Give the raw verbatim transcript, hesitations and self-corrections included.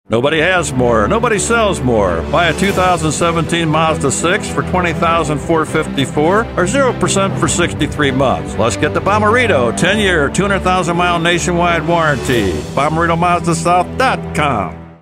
Nobody has more. Nobody sells more. Buy a two thousand seventeen Mazda six for twenty thousand four hundred fifty-four dollars or zero percent for sixty-three months. Let's get the BomMZD ten-year, two hundred thousand mile nationwide warranty. Bommarito Mazda South dot com.